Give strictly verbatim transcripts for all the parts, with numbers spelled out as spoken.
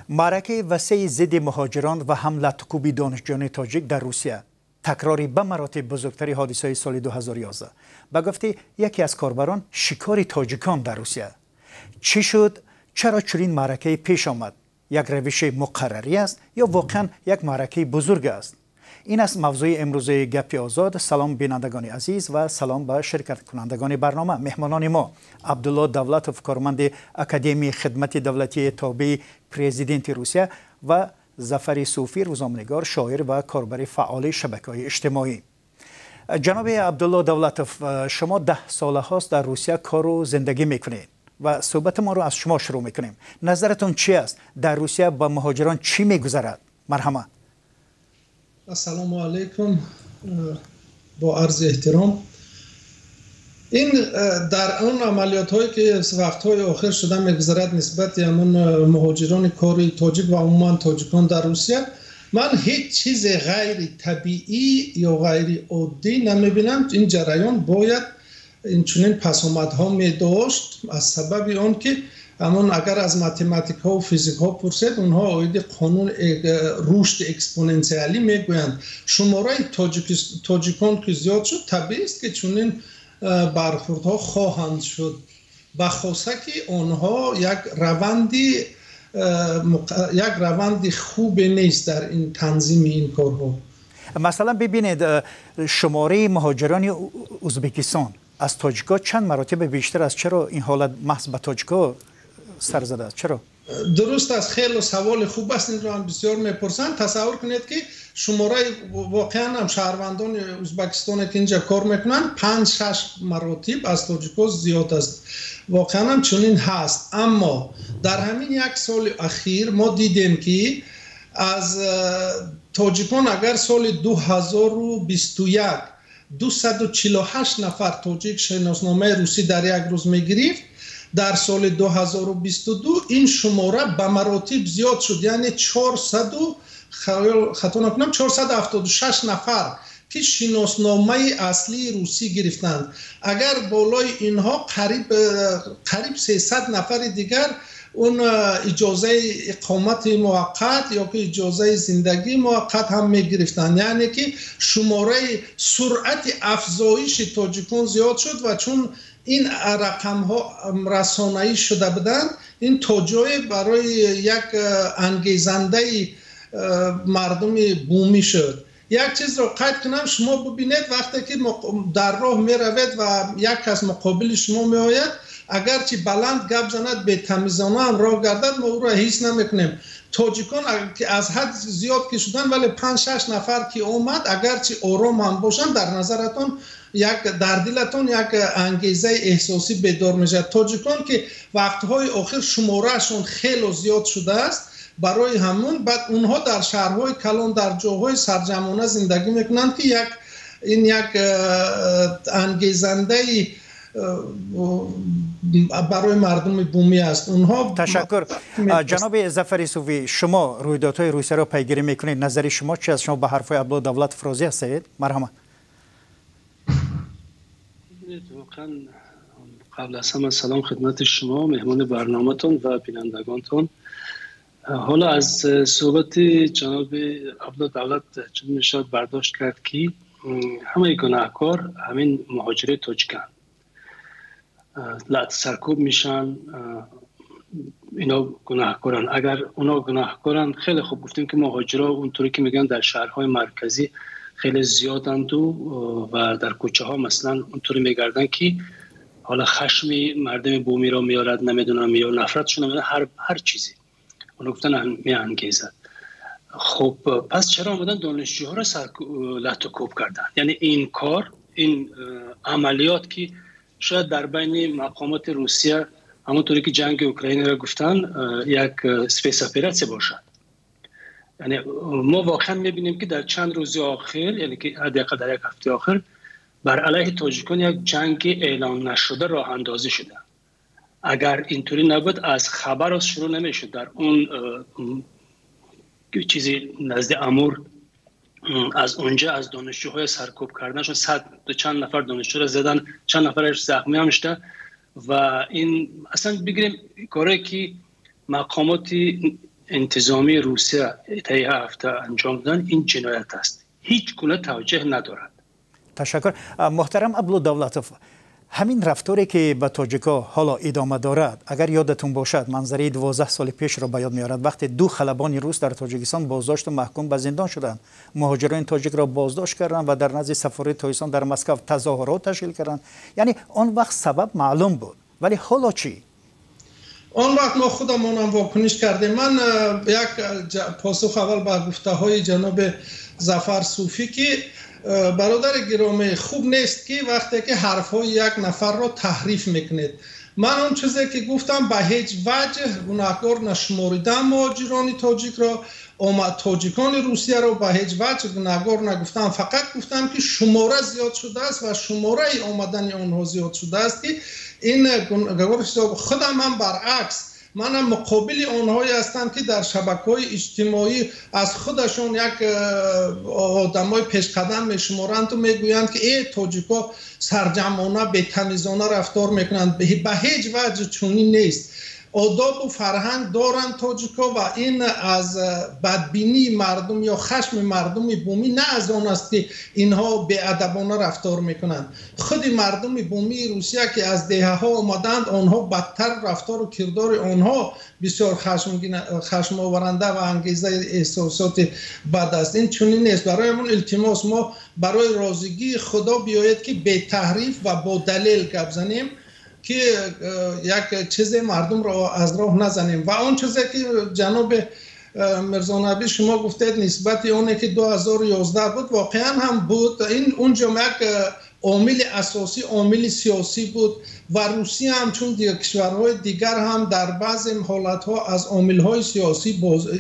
معرکه وسیع ضد مهاجران و حمله کوبی دانشجویان تاجیک در روسیه تکراری به مراتب بزرگتری حادثه سال دو هزار و یازده. به گفته یکی از کاربران شکار تاجیکان در روسیه. چی شد؟ چرا چنین معرکه پیش آمد؟ یک روش مقرری است یا واقعا یک معرکه بزرگ است؟ این است موضوع امروز گپ آزاد. سلام بینندگان عزیز و سلام به شرکت کنندگان برنامه. مهمانان ما عبدالله دولتوف، کارمند اکادمی خدمت دولتی تابع پرزیدنت روسیه، و ظفر صوفی، روزنامه‌نگار، شاعر و کاربر فعال شبکه‌های اجتماعی. جناب عبدالله دولتوف، شما ده ساله هاست در روسیه کار و زندگی میکنید و صحبت ما رو از شما شروع میکنیم. نظرتون چی است؟ در روسیه با مهاجران چی میگذرد؟ مرحبا. السلام علیکم. با عرض احترام، این در اون عملیات هایی که وقت های آخر شده میگذرد نسبت همون مهاجران کاری تاجیک و عموما تاجیکان در روسیه، من هیچ چیز غیر طبیعی یا غیر عادی نمیبینم. این جریان باید این چنین پسامدها می داشت، از سبب آن که همون اگر از ماتماتیک ها و فیزیک ها پرسید، اونها آید قانون رشد اکسپوننسیالی میگویند. شماره تاجیکان که زیاد شد، طبیعی است که چنین برخوردها خواهند شد، بخاصه که آنها یک روندی یک روندی خوب نیست در این تنظیم این کارها. مثلا ببینید، شماره مهاجران ازبکستان از تاجیکا چند مراتب بیشتر است. چرا این حالت محض به تاجیکا سر زده است؟ چرا؟ درست است، خیلی سوال خوب است. این رو هم بسیار میپرسند. تصور کنید که شماره واقعا هم شهروندان ازبکستان که اینجا کار میکنن پنج شش مراتب از تاجیکا زیاد است. واقعا هم چنین هست. اما در همین یک سال اخیر ما دیدیم که از تاجیکان اگر سال دو هزار و بیست و یک دویست و چهل و هشت نفر تاجیک شناسنامه روسی در یک روز میگرفت، در سال دو هزار و بیست و دو این شماره به مراتب زیاد شد، یعنی چهارصد خطا نکنم چهارصد و هفتاد و شش نفر که شناسنامه اصلی روسی گرفتند. اگر بالای اینها قریب قریب سیصد نفر دیگر اون اجازه اقامت موقت یا که اجازه زندگی موقت هم میگرفتند. یعنی که شماره سرعت افزایش تاجیکان زیاد شد و چون این رقم ها رسانه‌ای شده بودند، این توجه برای یک انگیزنده مردم بومی شد. یک چیز رو قید کنم، شما ببینید وقتی که در راه می روید و یک کس مقابل شما می آید، اگرچه بلند گپ زند به تمیزانه هم راه گردد، ما او را حس نمیکنیم. تاجیکان که از حد زیاد که شدن، ولی پنج شش نفر که اومد، اگرچه آرام هم باشن، در نظرتون یک در دلتون یک انگیزه احساسی بیدار میشه. تاجیکان که وقتهای آخر شمارهشون خیلی زیاد شده است، برای همون بعد اونها در شهرهای کلان در جاهای سرجمانه زندگی میکنند که یک این یک انگیزنده برای مردم بومی است. اونها تشکر. جناب ظفر صوفی، شما رویدادهای روسیه را پیگیری میکنید، نظر شما چی است؟ شما به حرفای عبدالله دولتوف راضی هستید؟ مرحبا. واقعا قبل از همه سلام خدمت شما، مهمان برنامه‌تون و بینندگانتون. حالا از صحبت جناب عبدالله دولت چون میشد برداشت کرد که همه گناهکار همین مهاجر تاجیکن، لعت سرکوب میشن، اینا گناهکارن. اگر اونا گناهکارن، خیلی خوب گفتیم که مهاجرها اونطوری که میگن در شهرهای مرکزی خیلی زیادند و و در کوچه ها مثلا اونطوری میگردن که حالا خشمی مردم بومی را میارد، نمیدونم، یا نفرتشون، نمیدونم، هر هر چیزی اونو گفتن می انگیزد. خب پس چرا آمدن دانشجوها را سر لحت و کوب کردن؟ یعنی این کار، این عملیات که شاید در بین مقامات روسیه همونطوری که جنگ اوکراین را گفتن یک سپیس اپراتسی باشد. یعنی ما واقعا میبینیم که در چند روز آخر، یعنی که حداقل در یک هفته آخر، بر علیه تاجیکان یک جنگ اعلام نشده راه اندازی شده. اگر اینطوری نبود از خبر از شروع نمیشد. در اون چیزی نزد امور، از اونجا از دانشجوهای سرکوب کردنشون صد چند نفر دانشجو را زدن، چند نفرش زخمی هم شده. و این اصلا بگیریم کاری که مقامات انتظامی روسیه طی هفته انجام دادن این جنایت است. هیچ گونه توجه ندارد. تشکر. محترم عبدالدولتوف، همین رفتاری که به تاجیکا حالا ادامه دارد، اگر یادتون باشد منظره دوازده سال پیش را به یاد میارد، وقتی دو خلبان روس در تاجیکستان بازداشت و محکوم به زندان شدند، مهاجران تاجیک را بازداشت کردند و در نزد سفارت تاجیکستان در مسکو تظاهرات تشکیل کردند. یعنی آن وقت سبب معلوم بود، ولی حالا چی؟ آن وقت ما خودمون هم واکنش کردیم. من یک پاسخ اول به گفته های جناب ظفر صوفی که برادر گرامی، خوب نیست که وقتی که حرف های یک نفر را تحریف میکنید. من اون چیزی که گفتم به هیچ وجه گناهکار نشماریدم مهاجران تاجیک را، تاجیکان روسیه را به هیچ وجه گناهکار نگفتم. فقط گفتم که شماره زیاد شده است و شماره آمدن آنها زیاد شده است که این گناهکار خودم هم برعکس، منم مقابل آنهایی هستم که در شبکه‌های اجتماعی از خودشون یک آدمای پیش قدم میشمارند و میگویند که ای تاجیکا سرجمانه بی‌تمیزانه رفتار میکنند. به هیچ وجه چنین نیست. آداب و فرهنگ دارند تاجیکا و این از بدبینی مردم یا خشم مردم بومی نه از آن است که اینها بی‌ادبانه رفتار میکنند. خود مردم بومی روسیه که از دهه ها آمدند، آنها بدتر رفتار و کردار آنها بسیار خشم آورنده و انگیزه احساسات بد است. این چنین نیست. برایمون التماس، ما برای راضیگی خدا بیاید که بی تحریف و با دلیل گپ زنیم که یک چیز مردم را از راه نزنیم. و اون چیزی که جناب مرزا نبی شما گفتید نسبت اونه که دو هزار و یازده بود، واقعا هم بود. این اونجا یک عامل اساسی، عامل سیاسی بود و روسیه هم چون دیگر کشورهای دیگر هم در بعض حالتها از عاملهای سیاسی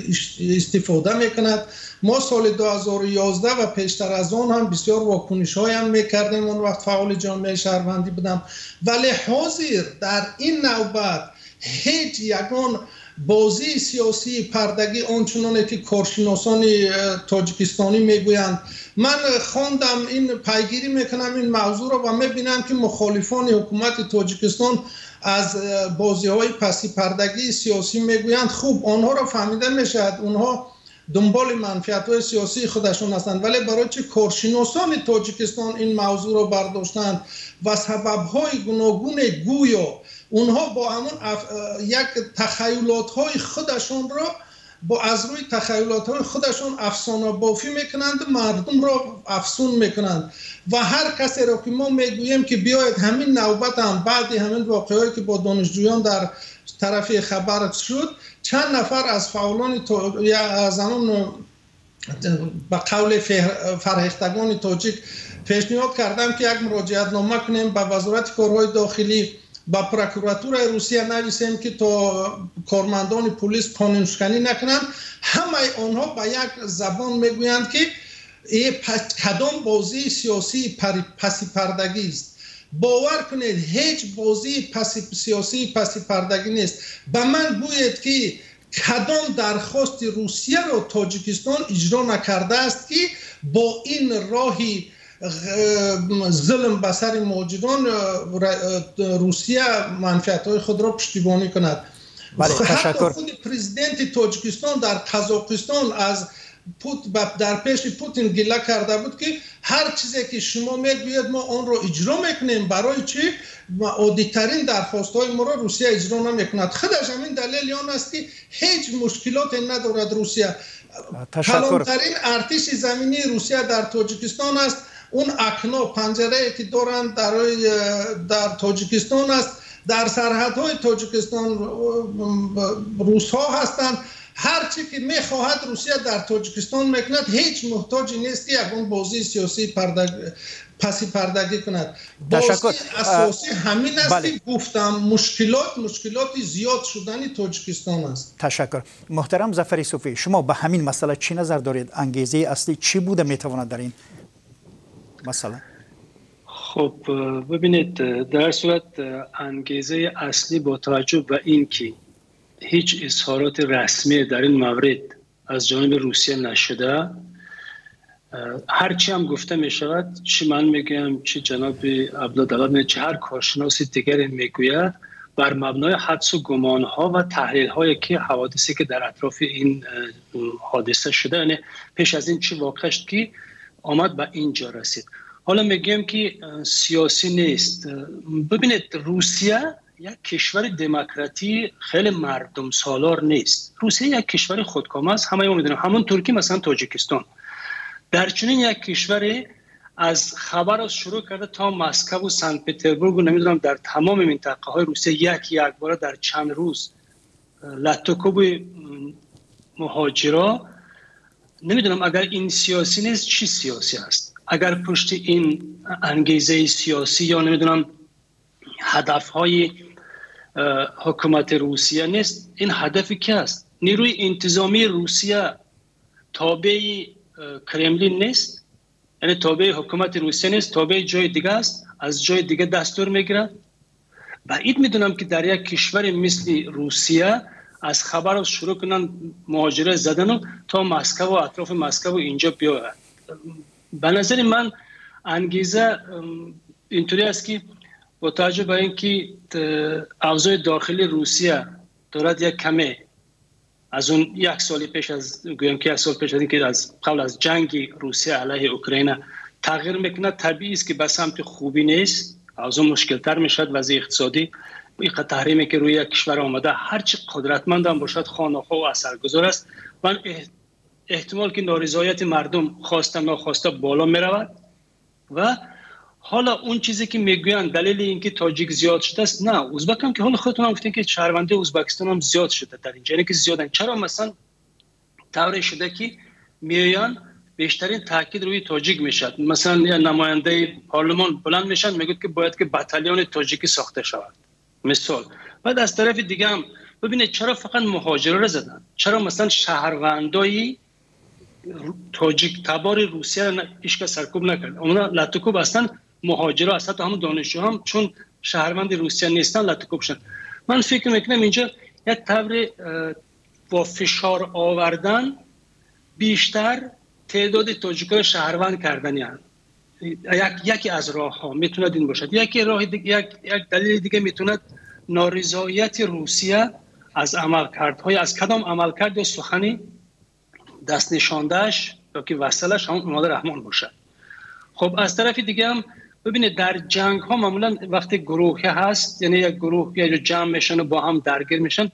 استفاده میکند. ما سال دو هزار و یازده و پیشتر از آن هم بسیار واکنش های هم میکردیم. اون وقت فعال جامعه شهروندی بودم، ولی حاضر در این نوبت هیچ یگان بازی سیاسی پردگی آنچنانه که کارشناسان تاجیکستانی میگویند. من خواندم، این پیگیری میکنم این موضوع را و میبینم که مخالفان حکومت تاجیکستان از بازی های پسی پردگی سیاسی میگویند. خوب، آنها را فهمیده میشد، اونها دنبال منفعت های سیاسی خودشون هستند، ولی برای چه کارشناسان تاجیکستان این موضوع را برداشتند و سبب های گوناگون گویا اونها با همون اف... یک تخیلات های خودشون را با از روی تخیلات های خودشون افسانه بافی میکنند و مردم را افسون میکنند. و هر کسی را که ما میگوییم که بیاید همین نوبت هم بعد همین واقعهایی که با دانشجویان در طرف خبر شد، چند نفر از فعالان تا... یا از همون به قول فرهیختگان تاجیک پیشنهاد کردم که یک مراجعت نامه کنیم به وزارت کارهای داخلی، با پروکراتور روسیه نویسیم که تا کارمندان پلیس قانون شکنی نکنند. همه آنها به یک زبان میگویند که این کدام بازی سیاسی پسی پردگی است. باور کنید هیچ بازی پسی سیاسی پسی پردگی نیست. به من گوید که کدام درخواست روسیه را تاجیکستان اجرا نکرده است که با این راهی ظلم به سر مهاجران روسیه منفعت‌های خود را پشتیبانی کند. حتی خود پرزیدنت تاجیکستان در قزاقستان از پوت در پیش پوتین گله کرده بود که هر چیزی که شما میگوید ما آن را اجرا میکنیم. برای چی؟ عادی‌ترین درخواست‌های ما را روسیه اجرا نمیکند. خودش همین دلیل آن است که هیچ مشکلاتی ندارد روسیه. کلانترین ارتش زمینی روسیه در تاجیکستان است. اون اکنا پنجره که دارند در در تاجیکستان است. در سرحدهای تاجیکستان روس ها هستند. هر چی که میخواهد روسیه در تاجیکستان میکند. هیچ محتاجی نیست که اون بازی سیاسی پردگ... پسی پردگی کند. بازی اساسی همین است بله. که گفتم مشکلات مشکلات زیاد شدنی تاجیکستان است. تشکر. محترم ظفر صوفی، شما به همین مسئله چی نظر دارید؟ انگیزه اصلی چی بوده میتواند در این مسئله؟ خب ببینید، در صورت انگیزه اصلی با توجه به این که هیچ اظهارات رسمی در این مورد از جانب روسیه نشده، هرچی هم گفته می شود، چی من میگم چی جناب عبدالدولت چه هر کارشناس دیگری میگوید، بر مبنای حدس و گمان ها و تحلیل هایی که حوادثی که در اطراف این حادثه شده، یعنی پیش از این چی واقع شد که آمد به اینجا رسید. حالا میگیم که سیاسی نیست. ببینید روسیه یک کشور دموکراتی خیلی مردم سالار نیست. روسیه یک کشور خودکامه است، همه ما میدونیم، همون ترکی مثلا تاجیکستان. در چنین یک کشوری از خبر از شروع کرده تا مسکو و سنت پترزبورگ و نمیدونم در تمام منطقه های روسیه یک یک بار در چند روز لطکوب مهاجرا، نمیدونم اگر این سیاسی نیست چی سیاسی است؟ اگر پشت این انگیزه سیاسی یا نمیدونم هدف های حکومت روسیه نیست، این هدفی که است؟ نیروی انتظامی روسیه تابع کرملین نیست، یعنی تابع حکومت روسیه نیست، تابع جای دیگه است، از جای دیگه دستور میگیره. بعید میدونم که در یک کشور مثل روسیه از خبر از شروع کنن مهاجره زدن و تا مسکو و اطراف مسکو اینجا بیاید. به نظر من انگیزه اینطوری است که با توجه به اینکه اوضاع داخلی روسیه دارد یک کمه از اون یک سال پیش از گویم که یک سال پیش از اینکه از قبل از جنگ روسیه علیه اوکراین تغییر میکنه، طبیعی است که به سمت خوبی نیست، اوضاع مشکل تر میشد. وضع اقتصادی این تحریمی که روی یک کشور آمده هرچی قدرتمند هم باشد خانه‌ها و اثرگذار است. من احتمال که نارضایت مردم خواسته ناخواسته بالا میرود و حالا اون چیزی که میگویند دلیل اینکه تاجیک زیاد شده است، نه، ازبک هم که حالا خودتون هم گفتین که شهرونده ازبکستان هم زیاد شده در اینجا، یعنی که زیادن. چرا مثلا طوری شده که میان بیشترین تاکید روی تاجیک میشد؟ مثلا یا نماینده پارلمان بلند میشن میگه که باید که بتالیون تاجیکی ساخته شود مثال. بعد از طرف دیگه هم ببینید چرا فقط مهاجرا رو زدن؟ چرا مثلا شهروندای تاجیک تبار روسیه رو هیچ سرکوب نکرد؟ اونا لطکوب هستن، مهاجرا هستن، تا هم دانشجو هم چون شهروند روسیه نیستن لطکوب شدن. من فکر میکنم اینجا یک طور با فشار آوردن بیشتر تعداد تاجیک‌ها شهروند کردن، یعنی یک یکی از راه‌ها میتونه این باشد. یکی راه دیگه، یک یک دلیل دیگه میتونه نارضایت روسیه از عملکردهای از کدام عملکرد یا سخنی دست نشاندهش یا که وصلش همون امام رحمان باشه. خب از طرف دیگه هم ببینید در جنگ ها معمولا وقتی گروهی هست، یعنی یک گروه یا جمع میشن و با هم درگیر میشن،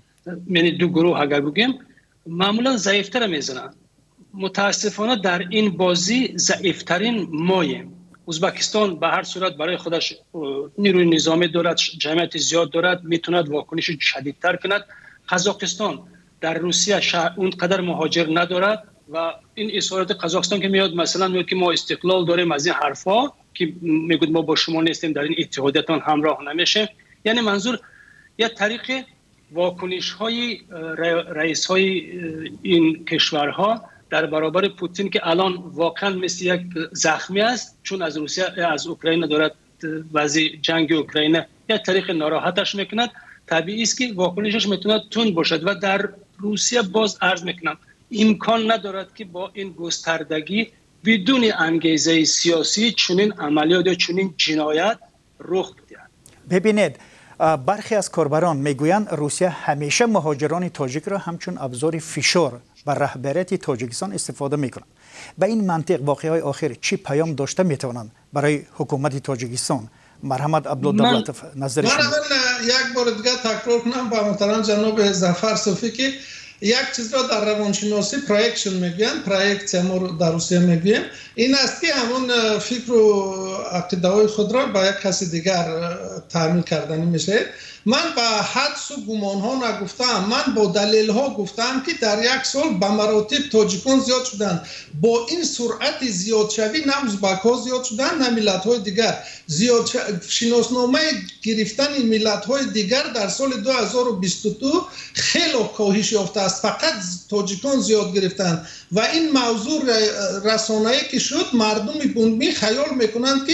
یعنی دو گروه اگر بگیم معمولا ضعیفتر میزنن. متاسفانه در این بازی ضعیفترین ماییم. ازبکستان به هر صورت برای خودش نیروی نظامی دارد، جمعیت زیاد دارد، میتوند واکنش شدیدتر کند. قزاقستان در روسیه اون قدر مهاجر ندارد و این اظهارات قزاقستان که میاد مثلا میگه که ما استقلال داریم از این حرفا که میگوید ما با شما نیستیم در این اتحادیتان همراه نمیشه، یعنی منظور یک طریق واکنش های رئیس های این کشورها در برابر پوتین که الان واقعا مثل یک زخمی است چون از روسیه از اوکراین دارد وضع جنگ اوکراین یک طریق ناراحتش میکند. طبیعی است که واکنشش میتونه تند باشد و در روسیه باز عرض میکنم امکان ندارد که با این گستردگی بدون انگیزه سیاسی چنین عملیات یا چنین جنایت رخ بدهد. ببینید برخی از کاربران میگویند روسیه همیشه مهاجران تاجیک را همچون ابزار فشار بر رهبریت تاجیکستان استفاده میکنند. به این منطق واقعهای آخر چی پیام داشته میتوانند برای حکومت تاجیکستان؟ مرحمت عبدالدولتوف نظر شما. من یک بار دیگه تکرار کنم با محترم جناب ظفر صوفی که یک چیز را در روانشناسی پرویکشن میگن، پرویکسیا ما در روسیه میگیم، این است که همون فکر و عقیده‌های خود را با یک کسی دیگر تعمیل کردن میشه. من با حدس و گمان ها نگفتم، من با دلیل ها گفتم که در یک سال به مراتب تاجیکان زیاد شدن. با این سرعت زیاد شوی نه ازبک ها زیاد شدن نه ملت های دیگر زیاد ش... شناسنامه گرفتن ملت های دیگر در سال دو هزار و بیست و دو خیلی کاهش یافته است، فقط تاجیکان زیاد گرفتن و این موضوع رسانه‌ای که شد مردم بومی خیال میکنند که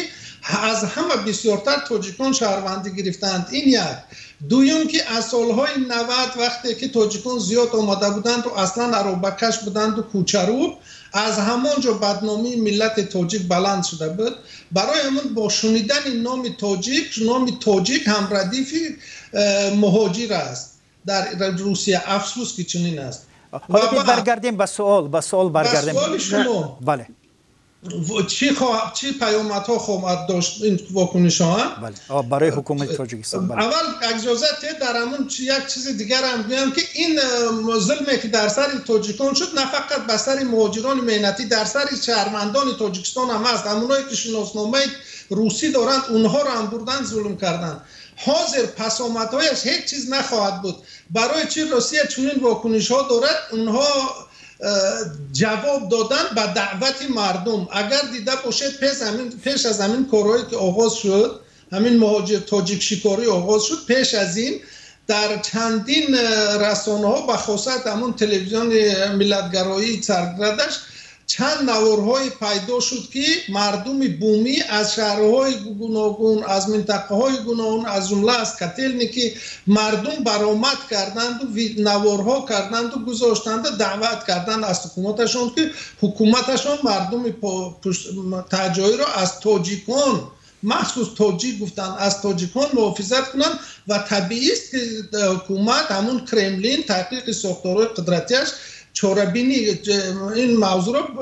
از همه بسیارتر تاجیکان شهروندی گرفتند. این یک. دویم که از سالهای نود وقتی که تاجیکان زیاد آمده بودند و اصلا اروبکش بودند و کوچرو، از همانجا بدنامی ملت تاجیک بلند شده بود. برای همون با شنیدن نام تاجیک، نام تاجیک هم ردیف مهاجر است در روسیه. افسوس که چنین است. حالا برگردیم به سوال به سوال برگردیم. به سوال شما. بله. چی خواه چی پیامدها خواهد داشت این واکنش ها؟ بله. برای حکومت تاجیکستان. بله. اول اجازه در همون یک چیز دیگر هم بگم که این ظلمی که در سر تاجیکان شد نه فقط بر سر مهاجران مهنتی، در سر شهروندان تاجیکستان هم هست. همونایی که شناسنامه روسی دارند اونها را هم بردن ظلم کردند. حاضر پسامدهایش هیچ چیز نخواهد بود. برای چی روسیه چنین واکنش ها دارد؟ اونها جواب دادن به دعوت مردم. اگر دیده باشید پیش, پیش از همین کارهایی که آغاز شد، همین مهاجر تاجیک شکاری آغاز شد، پیش از این در چندین رسانه ها بخاصت همون تلویزیون ملتگرایی سرگردش چند نوارهای پیدا شد که مردم بومی از شهرهای گوناگون، از منطقه های گوناگون، از جمله از کتلنیکی مردم برآمد کردند و نوارها کردند و گذاشتند، دعوت کردند از حکومتشون که حکومتشون مردم تجایی را از تاجیکان، مخصوص تاجیک گفتن، از تاجیکان محافظت کنند و طبیعی است که حکومت همون کرملین تحقیق ساختارهای قدرتیش چاره‌بینی این موضوع را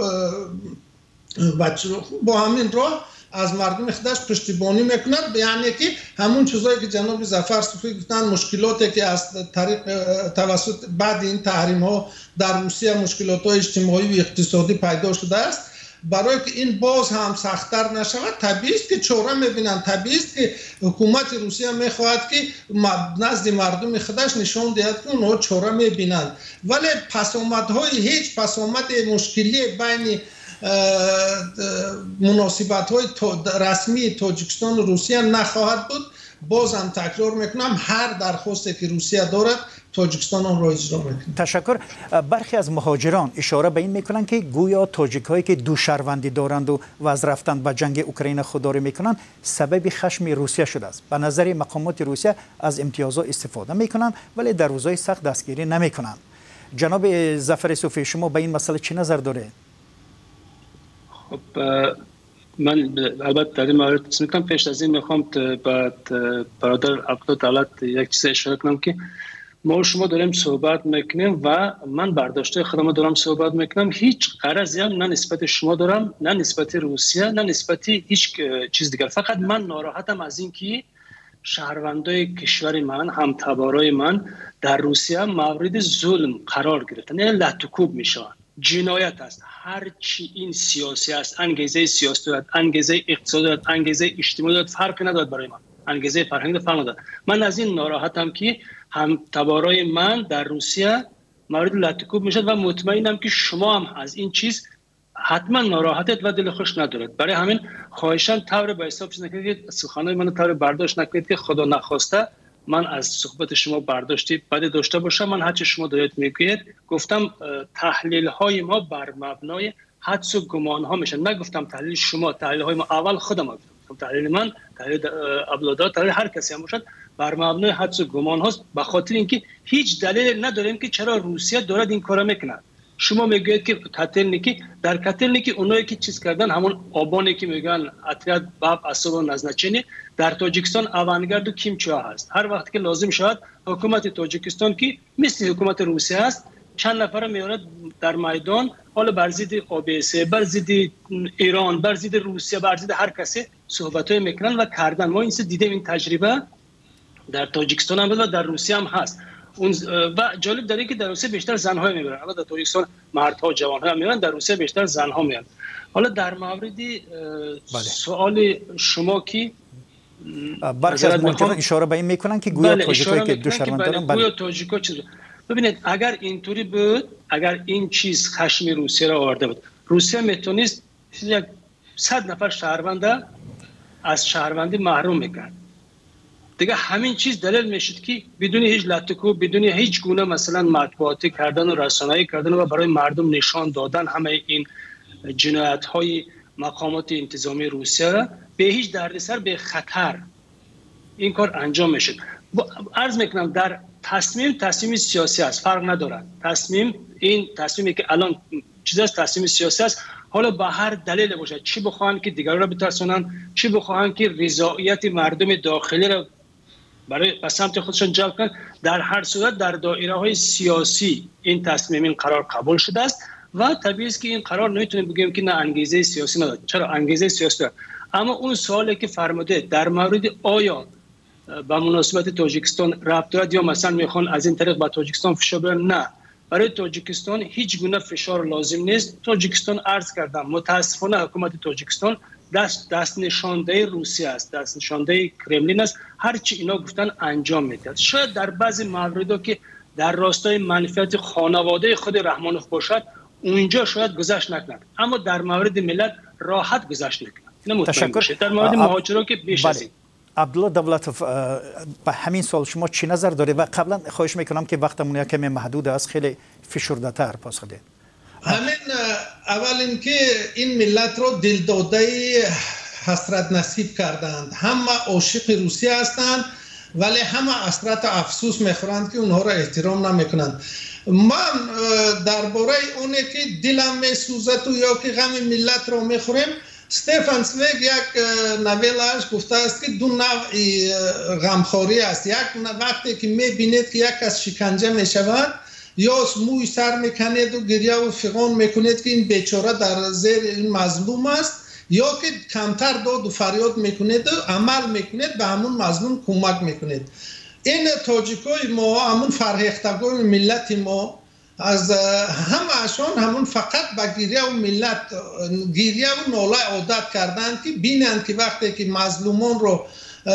با همین راه از مردم خودش پشتیبانی میکند. یعنی که همون چیزایی که جناب ظفر صوفی گفتن، مشکلاتی که از طریق توسط بعد این تحریم ها در روسیه مشکلات های اجتماعی و اقتصادی پیدا شده است، برای که این باز هم سخت‌تر نشود طبیعی است که چاره می‌بینند. طبیعی است که حکومت روسیه می‌خواهد که نزد مردم خودش نشان دهد که اونها چاره می‌بینند، ولی پسامدهای هیچ پسامد مشکلی بین مناسبت‌های رسمی تاجیکستان و روسیه نخواهد بود. بازم تکرار میکنم هر درخواستی که روسیه دارد تاجیکستان آن را اجرا میکنه. تشکر. برخی از مهاجران اشاره به این میکنند که گویا تاجیک هایی که دو شهروندی دارند و از رفتن به جنگ اوکراین خودداری میکنند سبب خشم روسیه شده است. به نظر مقامات روسیه از امتیازات استفاده میکنند ولی در روزهای سخت دستگیری نمیکنند. جناب ظفر صوفی شما به این مسئله چه نظر داره؟ خب من البته در این مورد تصمیم کنم. پیش از این میخوام بعد برادر عبدالله یک چیز اشاره کنم که ما و شما داریم صحبت میکنیم و من برداشته خودم دارم صحبت میکنم، هیچ غرضی هم نه نسبت شما دارم، نه نسبت روسیه، نه نسبت هیچ چیز دیگر. فقط من ناراحتم از این که شهروندای کشور من، همتبارای من در روسیه مورد ظلم قرار گرفتن، یعنی لطوکوب میشن. جنایت است. هر چی این سیاسی است، انگیزه سیاسی دارد، انگیزه اقتصادی دارد، انگیزه اجتماعی دارد، فرق ندارد برای من. انگیزه فرهنگی فرق ندارد. من از این ناراحتم که هم تبارای من در روسیه مورد لطوکوب میشد و مطمئنم که شما هم از این چیز حتما ناراحتید و دل خوش ندارید. برای همین خواهشاً طور به حساب چیز نکنید، سخنان من طور برداشت نکنید که خدا نخواسته من از صحبت شما برداشتی بده داشته باشم. من هرچی شما دارید میگویید گفتم تحلیل های ما بر مبنای حدس و گمان ها میشن. نگفتم تحلیل شما، تحلیل های ما اول خودم گفتم، تحلیل من، تحلیل ابلادات، تحلیل هر کسی هم باشد بر مبنای حدس و گمان هاست، به خاطر اینکه هیچ دلیل نداریم که چرا روسیه دارد این کارا میکنه. شما میگوید که کتلنیکی، در کتلنیکی اونایی که چیز کردن همون آبانی که میگن اتریاد باب اسب و نزنچینی در تاجیکستان اونگرد و کیمچیا هست. هر وقت که لازم شد حکومت تاجیکستان که مثل حکومت روسیه است چند نفر میارد در میدان، حالا بر ضد اوبسه، بر ضد ایران، بر ضد روسیه، بر ضد هر کسی صحبتای میکنن و کردن. ما این سه دیدیم، این تجربه در تاجیکستان هم و در روسیه هم هست. اون و جالب داره که در روسیه بیشتر زن‌ها میبرن، اما در تاجیکستان مردها، جوان‌ها میبرن، در روسیه بیشتر زن‌ها میان. حالا در مورد سوال شما که برخی از ممکنه اشاره به این میکنن که گویا بله تاجیکایی که دو شهروند دارن، گویا تاجیکا چیز. ببینید اگر اینطوری بود، اگر این چیز خشم روسیه را آورده بود، روسیه میتونست یک صد نفر شهروند از شهروندی محروم میکرد. دیگه همین چیز دلیل میشد که بدون هیچ لطکو، بدون هیچ گونه مثلا مطبوعاتی کردن و رسانه‌ای کردن و برای مردم نشان دادن همه این جنایت‌های مقامات انتظامی روسیه را به هیچ دردسر به خطر این کار انجام میشه. عرض میکنم در تصمیم تصمیم سیاسی است، فرق نداره. تصمیم این تصمیمی که الان چیز است، تصمیم سیاسی است. حالا با هر دلیل باشه، چی بخواهن که دیگران را بترسونن، چی بخواهن که رضایت مردم داخلی را برای به سمت خودشون جلب کنن، در هر صورت در دایره های سیاسی این تصمیم این قرار قبول شده است و طبیعی است که این قرار نمیتونیم بگیم که نه انگیزه سیاسی نداره. چرا انگیزه سیاسی داره. اما اون سوالی که فرموده در مورد آیا با مناسبت تاجیکستان ربط دارد یا مثلا میخوان از این طریق با تاجیکستان فشار بیارن، نه. برای تاجیکستان هیچ گونه فشار لازم نیست. تاجیکستان عرض کردم متاسفانه حکومت تاجیکستان دست دست نشانده روسیه است، دست نشانده کرملین است. هر چی اینا گفتن انجام میدهد. شاید در بعضی مواردها که در راستای منفعت خانواده خود رحمانوف باشد اونجا شاید گذشت نکنند، اما در مورد ملت راحت گذشت نکنند. تشکر. در مورد مهاجرا که بیش از این. عبدالله دولتوف، به همین سوال شما چی نظر دارید؟ و قبلا خواهش میکنم که وقتمون یک کمی محدود است، خیلی فشرده تر پاسخ بدید. همین اول اینکه این ملت رو دلداده حسرت نصیب کردند. همه عاشق روسیه هستند ولی همه حسرت افسوس میخورند که اونها را احترام نمیکنند. من درباره اونه که دلم میسوزد و یا که غم ملت رو میخوریم، ستفان سویگ یک نویلش گفته است که دو نوع غمخواری است. یک وقتی که میبینید که یک از شکنجه میشود یا موی سر میکنید و گریه و فغان میکنید که این بیچاره در زیر این مظلوم است، یا که کمتر داد و فریاد میکنید و عمل میکنید به همون مظلوم کمک میکنید. این تاجیکای ما، همون فرهیختگان ملت ما، از همه اشان همون فقط به گریه و ملت گریه و ناله عادت کردند که بینند که وقتی که مظلومان رو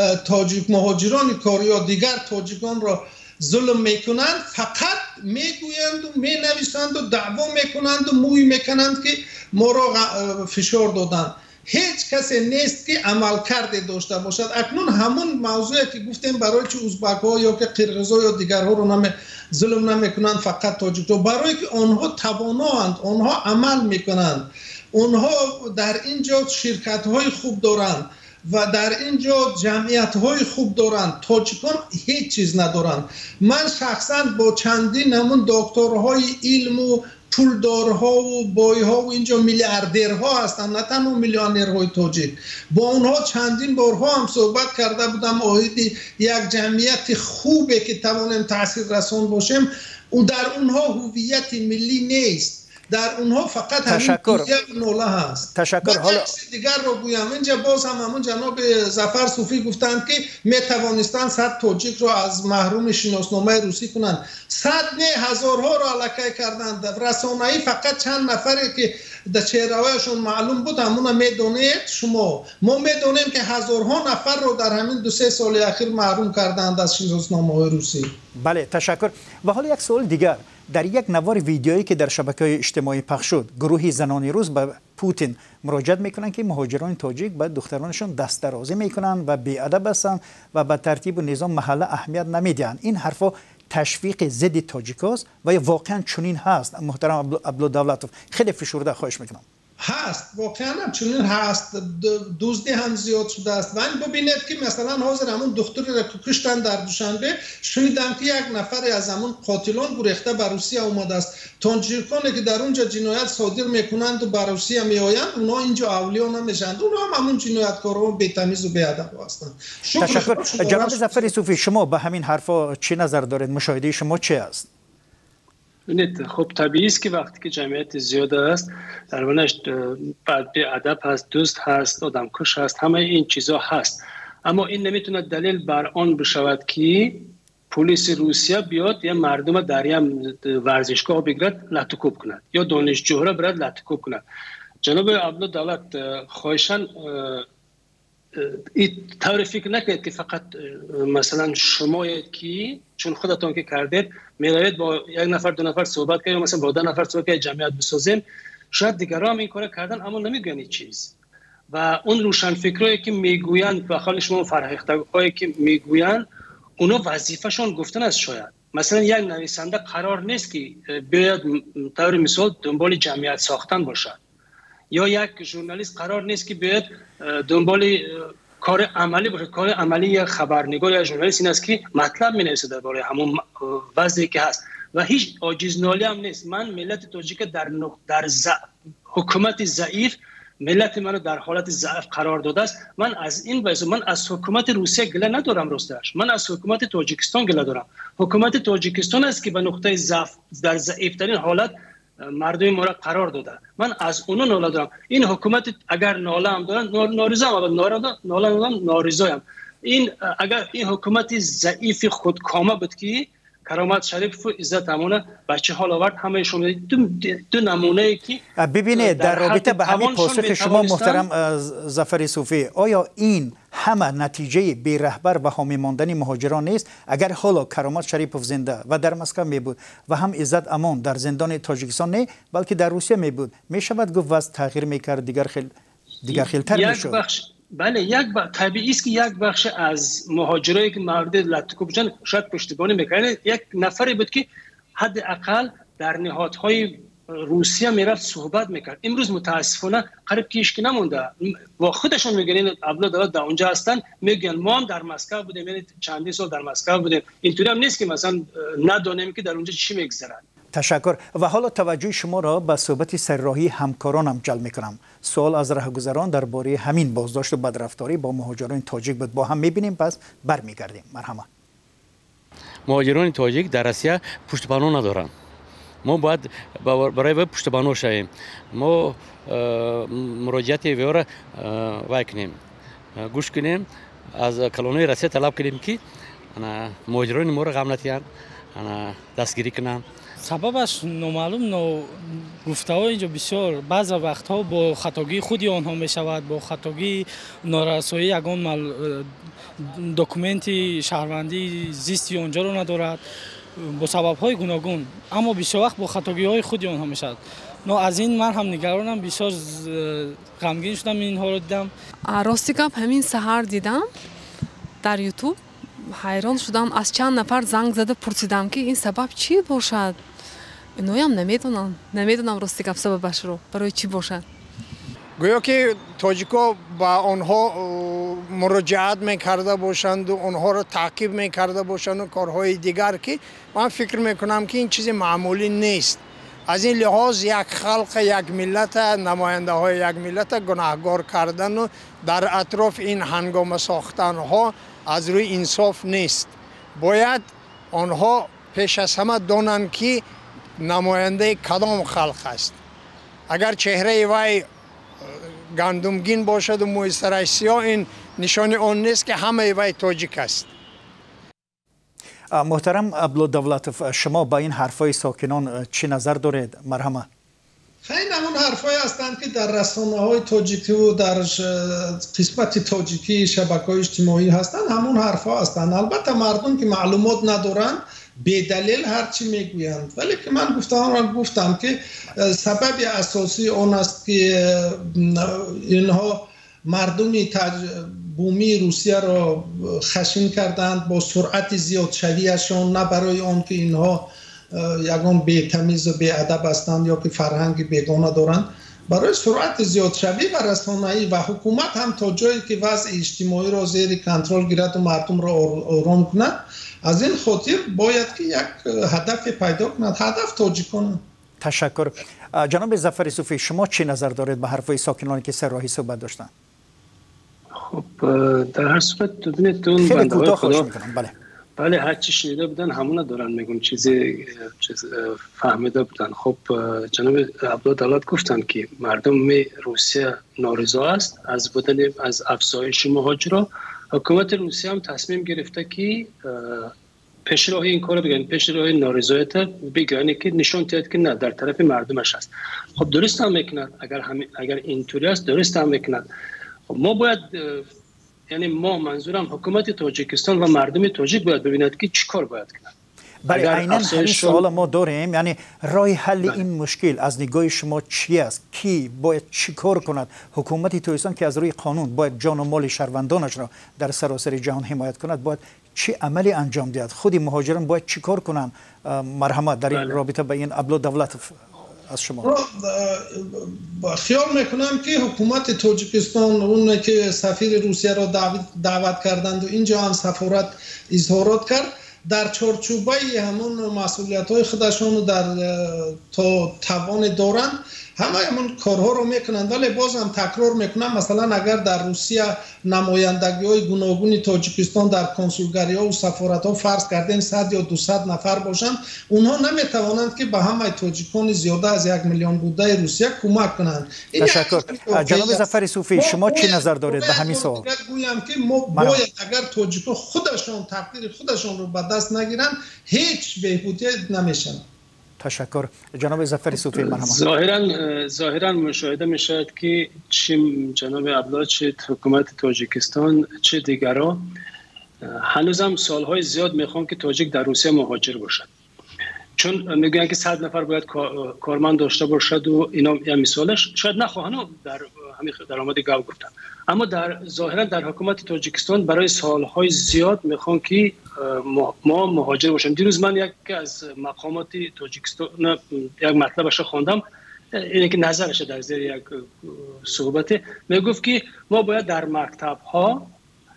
تاجیک مهاجران کار یا دیگر تاجیکان رو ظلم میکنند فقط میگویند و مینویسند و دعوا میکنند و موی میکنند که ما را فشار دادند. هیچ کسی نیست که عمل کرده داشته باشد. اکنون همون موضوعی که گفتیم برای چه ازبک ها یا که قرقیز ها یا دیگرها رو نمی ظلم نمیکنند فقط تاجیک ها، برای که آنها تواناند، آنها عمل میکنند، آنها در اینجا شرکت های خوب دارند و در اینجا جمعیت های خوب دارند. تاجیکان هیچ چیز ندارند. من شخصا با چندین همون دکترهای علم و پولدارها و بایها و اینجا میلیاردرها هستن، نه تنها میلیونرهای تاجیک، با اونها چندین بارها هم صحبت کرده بودم. آیدی یک جمعیت خوبه که توانیم تاثیر رسان باشیم و در اونها هویت ملی نیست، در اونها فقط همین نوله هست. تشکر. حالا دیگر رو گویم، اینجا باز هم همون جناب ظفر صوفی گفتند که می توانستند صد تاجیک رو از محروم شناسنامه روسی کنند. صد نه هزارها رو علکه کردند. رسانه‌ای فقط چند نفری که در چهره‌هایشون معلوم بود همون میدونید شما. ما میدونیم که هزارها نفر رو در همین دو سه سال اخیر محروم کردند از شناسنامه روسی. بله تشکر. و حالا یک سوال دیگر، در یک نوار ویدیویی که در شبکه‌های اجتماعی پخش شد، گروهی زنان روس به پوتین مراجعت میکنند که مهاجران تاجیک به دخترانشان دست درازی میکنند و بی‌ادب هستند و به ترتیب و نظام محله اهمیت نمیدهند. این حرفا تشویق ضد تاجیکاست و یا واقعا چنین هست؟ محترم عبدالله دولتوف، خیلی فشرده خواهش میکنم. هست، واقعا هم چنین هست. دزدی هم زیاد شده است. و این ببینید که مثلا حاضر همون دختری را کشتن در دوشنبه، شنیدم که یک نفر از همون قاتلان گریخته به روسیه اومده است. تاجیکانی که در اونجا جنایت صادر میکنند و به روسیه میآیند، اونها اینجا اولیا نمیشند، اونها هم همون جنایتکارا بی‌تمیز و بی‌ادب هستند. تشکر. جناب ظفر صوفی، شما به همین حرفا چه نظر دارید؟ مشاهده شما چه است؟ خب طبیعی است که وقتی که جمعیت زیاد است، درونش بعد بی‌ادب هست، دزد هست، آدمکش هست، همه این چیزها هست. اما این نمیتونه دلیل بر آن بشود که پلیس روسیه بیاد یا مردم در یک ورزشگاه بگیرد لطوکوب کند یا دانشجوها را برد لطوکوب کند. جناب عبدالله دولت، خواهشاً این طور فکر نکنید که فقط مثلا شمایید که چون خودتون که کردید میروید با یک نفر دو نفر صحبت کنید، مثلا با ده نفر صحبت کنید جمعیت بسازیم. شاید دیگران هم این کار کردن اما نمیگن این چیز. و اون روشنفکرایی که میگویند به خال شما فرهیختگانی که میگویند، اونا وظیفه‌شون گفتن است. شاید مثلا یک نویسنده قرار نیست که بیاید طور مثال دنبال جمعیت ساختن باشد. یا یک ژورنالیست قرار نیست که بیاد دنبال کار عملی باشه. کار عملی یا خبرنگار یا ژورنالیست این است که مطلب می‌نویسه درباره همون وضعی که هست و هیچ عاجزنالی هم نیست. من ملت تاجیک در در ز... حکومت ضعیف ملت منو در حالت ضعف قرار داده است. من از این باعث من از حکومت روسیه گله ندارم، راستش من از حکومت تاجیکستان گله دارم. حکومت تاجیکستان است که به نقطه ضعف در ضعیفترین حالت مردم ما را قرار داده. من از اونو ناله دارم. این حکومت اگر ناله هم دارن ناریضا هم ناله هم ناریضایم. این اگر این حکومت ضعیف خودکامه بود که کرامت شریف و عزت امانه بچه حال آورد، همه شما دو, دو نمونه ای که ببینید در, در رابطه به همین پاسخ شما محترم ظفر صوفی، آیا این همه نتیجه بی رهبر و حامی ماندن مهاجران نیست؟ اگر حالا کرامت شریپوف زنده و در مسکو می بود و هم عزت امان در زندان تاجیکستان نه بلکه در روسیه می بود، می شود گفت وضع تغییر می کرد، دیگر خیلی دیگر خیلتر می شد؟ بله، یک ب... طبیعی است که یک بخش از مهاجرایی که مورد لطکوب جان شاید پشتیبانی میکنه یک نفری بود که حداقل در نهادهای روسیه میرفت صحبت میکرد. امروز متاسفانه قریب که هیچ نمونده و خودشون میگن ابلا دولت در اونجا هستن، میگن ما هم در مسکو بودیم، یعنی چندین سال در مسکو بودیم. اینطوری هم نیست که مثلا ندونیم که در اونجا چی میگذره. تشکر. و حالا توجه شما را به صحبت سرراهی همکارانم جلب میکنم. سوال از راهگذران درباره همین بازداشت و بدرفتاری با مهاجران تاجیک بود. با هم میبینیم، پس برمیگردیم. مرحبا. مهاجران تاجیک در روسیه پشتیبانی ندارن. ما باید برای وی پشتیبانی شویم. ما مراجعت وی را وای کنیم، گوش کنیم، از کلونی روسیه طلب کنیم که مهاجران ما را غم نتیان، دستگیری کنن. سببش نامعلوم نو گفته‌های اینجا بسیار بعض وقتها با خطاگی خودی آنها می شود، با خطاگی نارسایی یگان مال دکمنتی شهروندی زیستی آنجا رو ندارد، با سبب‌های گوناگون، اما بسیار وقت با خطاگی‌های خودی آنها می شود. نو از این من هم نگرانم، بسیار غمگین شدم اینها رو دیدم. راستی گپ همین سحر دیدم در یوتیوب، حیران شدم. از چند نفر زنگ زده پرسیدم که این سبب چی باشد. اینو هم نمیدونم نمیدونم راستی گپ سببش رو برای چی باشد. گویا که تاجیکا با آنها مراجعت میکرده باشند و آنها را تعقیب میکرده باشند و کارهای دیگر که من فکر میکنم که این چیز معمولی نیست. از این لحاظ یک خلق، یک ملت، نماینده های یک ملت گناهکار کردن و در اطراف این هنگام ساختن ها از روی انصاف نیست. باید آنها پیش از همه دانند که نماینده کدام خلق است. اگر چهره وی گندمگین باشد و موی سرش سیاه، این نشان آن نیست که همه وی تاجیک است. محترم عبدالدولتوف، شما با این حرفای ساکنان چی نظر دارید؟ مرحبا. خیلی همون حرفای هستند که در رسانه های تاجیکی و در قسمت تاجیکی شبکه‌های اجتماعی هستند، همون حرفا هستند. البته مردم که معلومات ندارن به دلیل هرچی میگویند، ولی که من گفتم گفتم که سبب اساسی اون است که اینها مردمی بومی روسیه را خشن کردند با سرعت زیاد شویشان، نه برای آن که اینها یگان بی‌تمیز و بی‌ادب هستند یا که فرهنگ بیگانه دارند، برای سرعت زیاد شوی و رسانه‌ای و حکومت هم تا جایی که وضع اجتماعی را زیر کنترل گیرد و مردم را آرام کند. از این خاطر باید که یک هدف پیدا کند، هدف تاجیکان. تشکر. جناب ظفر صوفی، شما چی نظر دارید به حرفای ساکنانی که سرراهی صحبت داشتن؟ خب در هر صورت ببینید اون خیلی کوتاه خواهش میکنم. بله بله، هر چی شنیده بودن همون دارن میگم، چیزی چیز فهمیده بودن. خب جناب عبدالدولت گفتن که مردم روسیه نارضا است از بودن از افزایش مهاجرا. حکومت روسیه هم تصمیم گرفته که پیش راهی این کارو بگن، پیش راهی نارضایت بگن که نشون دهد که نه در طرف مردمش است. خب درست هم میکنند، اگر هم اگر اینطوری است درست هم میکنند. خب ما باید، یعنی ما منظورم حکومت تاجیکستان و مردم تاجیک باید ببیند که چی کار باید کنند. برای عیناً همین سوال ما داریم، یعنی راه حل این مشکل از نگاه شما چی است؟ کی باید چی کار کند؟ حکومت تاجیکستان که از روی قانون باید جان و مال شهروندانش را در سراسر جهان حمایت کند، باید چی عملی انجام دهد؟ خودی مهاجران باید چی کار کنند؟ مرحمت در این رابطه به این عبدالدولتوف از شما. خیال میکنم که حکومت تاجیکستان اون که سفیر روسیه را دعوت کردند و اینجا هم سفارت اظهارات کرد در چارچوبه همون مسئولیت های خودشون در تا توان دارند همه همون کارها رو میکنند. ولی باز هم تکرار میکنم مثلا اگر در روسیه نمایندگی های گوناگون تاجیکستان در کنسولگری ها و سفارت ها فرض کردیم صد یا دویست نفر باشند، اونها نمیتوانند که به همه تاجیکان زیاده از یک میلیون بوده روسیه کمک کنند. تشکر. جناب ظفر صوفی شما چی نظر دارید به همین سوال؟ گویم که ما باید اگر تاجیکان خودشون تقدیر خودشون رو به دست نگیرن هیچ بهبودی نمیشن. تشکر. جناب ظفر صوفی مرحبا. ظاهرا ظاهرا مشاهده میشد که چه جناب عبدالله چه حکومت تاجیکستان چه دیگرها هنوزم سالهای زیاد میخوان که تاجیک در روسیه مهاجر باشد، چون میگن که صد نفر باید کارمند داشته باشد و اینا یا مثالش شاید نخواهن در همین درآمد گاو گفتن، اما در ظاهرا در حکومت تاجیکستان برای سالهای زیاد میخوان که ما مهاجر باشیم. دیروز من یک از مقامات تاجیکستان یک مطلبش خواندم، اینه که نظرش در زیر یک صحبت میگفت که ما باید در مکتب ها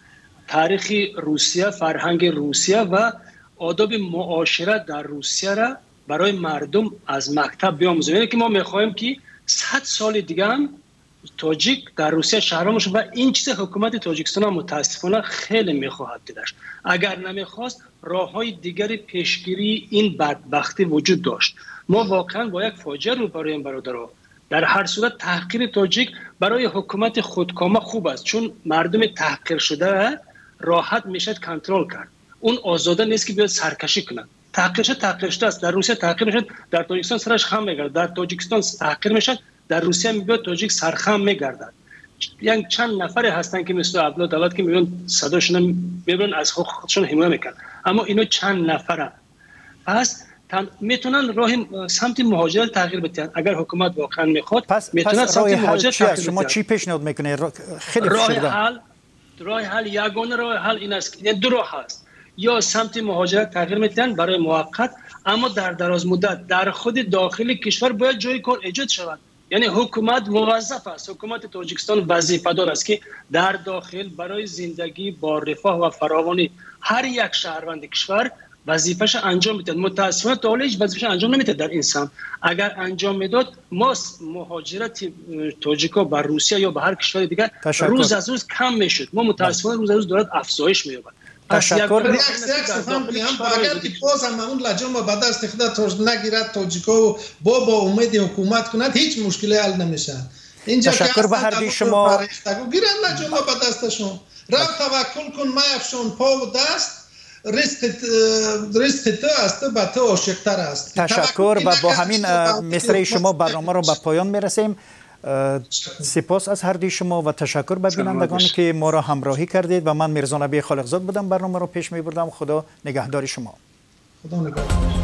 تاریخ روسیه، فرهنگ روسیه و آداب معاشرت در روسیه را برای مردم از مکتب بیاموزیم. یعنی که ما میخوایم که صد سال دیگه هم تاجیک در روسیه شهرام باشه و این چیز حکومت تاجیکستان متاسفانه خیلی میخواهد دیدش. اگر نمیخواست راههای دیگری پیشگیری این بدبختی وجود داشت. ما واقعا با یک فاجعه روبرویم برادرها. در هر صورت تحقیر تاجیک برای حکومت خودکامه خوب است، چون مردم تحقیر شده راحت میشد کنترل کرد. اون آزاده نیست که بیاد سرکشی کنند. تحقیر شد تحقیر شده است. در روسیه تحقیر میشد، در تاجیکستان سرش خم میگرد. در تاجیکستان تحقیر میشد، در روسیه میاد تاجیک سرخم میگردد. یعنی چند نفری هستن که مثل عبدالله دولت که میون صداشون میبرن از خودشون حمایت میکنن، اما اینو چند نفرن. پس میتونن راه سمت مهاجرت تغییر بدن. اگر حکومت واقعا میخواد پس میتونن پس سمت مهاجرت تغییر بدن. شما چی پیشنهاد میکنید؟ خیلی راه حل راه حل یگانه راه حل این است، یعنی دو راه هست. یا سمت مهاجرت تغییر میدن برای موقت، اما در دراز مدت در خود داخل کشور باید جای کار ایجاد شود. یعنی حکومت موظف است، حکومت تاجیکستان وظیفه دار است که در داخل برای زندگی با رفاه و فراوانی هر یک شهروند کشور وظیفه‌اش انجام میده. متأسفانه تا حالا هیچ وظیفه‌اش انجام نمیده در انسان. اگر انجام میداد ما مهاجرت تاجیکا به روسیه یا به هر کشور دیگر روز از روز کم میشد. ما متأسفانه روز از روز دارد افزایش می‌یابد. تشکر. یک سفهم بگم اگر که باز هم اون لجام و بعد از تخدا تاج نگیرد تاجیکا و با با امید حکومت کند هیچ مشکلی حل نمیشه. اینجا تشکر به هر دوی شما. گیرن لجام و بعد دستشون رفت توکل کن میافشون پا و دست ریسک ریسک تو است به تو عاشق‌تر است. تشکر و با همین مصرع شما برنامه رو به پایان میرسیم. سپاس از هر دوی شما و تشکر به بینندگانی که ما را همراهی کردید و من میرزا نبی خالقزاد بودم برنامه رو پیش میبردم. خدا نگهدار شما. خدا نگهدار.